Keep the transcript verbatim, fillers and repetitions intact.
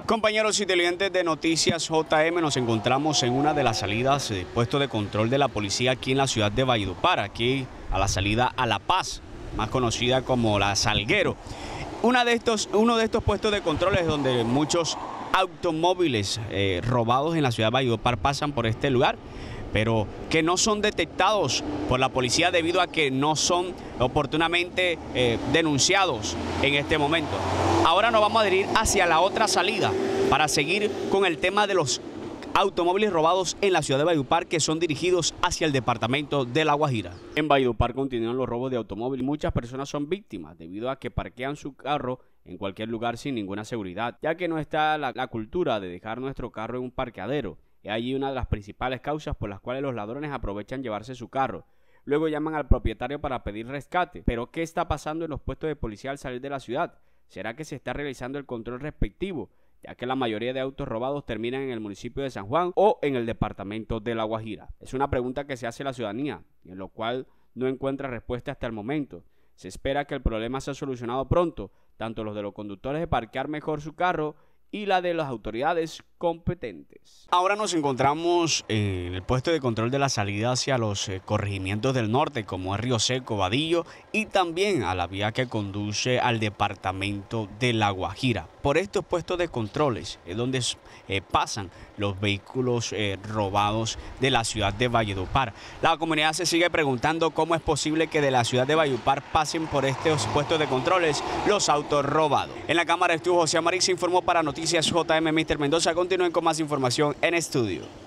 Compañeros y televidentes de Noticias J M, nos encontramos en una de las salidas de puesto de control de la policía aquí en la ciudad de Valledupar, aquí a la salida a La Paz, más conocida como La Salguero. Una de estos, uno de estos puestos de control es donde muchos automóviles eh, robados en la ciudad de Valledupar pasan por este lugar, pero que no son detectados por la policía debido a que no son oportunamente eh, denunciados en este momento. Ahora nos vamos a dirigir hacia la otra salida para seguir con el tema de los automóviles robados en la ciudad de Valledupar que son dirigidos hacia el departamento de La Guajira. En Valledupar continúan los robos de automóviles y muchas personas son víctimas debido a que parquean su carro en cualquier lugar sin ninguna seguridad, ya que no está la, la cultura de dejar nuestro carro en un parqueadero. Es allí una de las principales causas por las cuales los ladrones aprovechan llevarse su carro. Luego llaman al propietario para pedir rescate. Pero ¿qué está pasando en los puestos de policía al salir de la ciudad? ¿Será que se está realizando el control respectivo, ya que la mayoría de autos robados terminan en el municipio de San Juan o en el departamento de La Guajira? Es una pregunta que se hace la ciudadanía, en lo cual no encuentra respuesta hasta el momento. Se espera que el problema sea solucionado pronto, tanto los de los conductores de parquear mejor su carro y la de las autoridades competentes. Ahora nos encontramos en el puesto de control de la salida hacia los eh, corregimientos del norte, como es Río Seco, Vadillo, y también a la vía que conduce al departamento de La Guajira. Por estos puestos de controles es donde eh, pasan los vehículos eh, robados de la ciudad de Valledupar. La comunidad se sigue preguntando cómo es posible que de la ciudad de Valledupar pasen por estos puestos de controles los autos robados. En la cámara estuvo José Amarí, se informó para Noticias J M, mister Mendoza. Continúen con más información en estudio.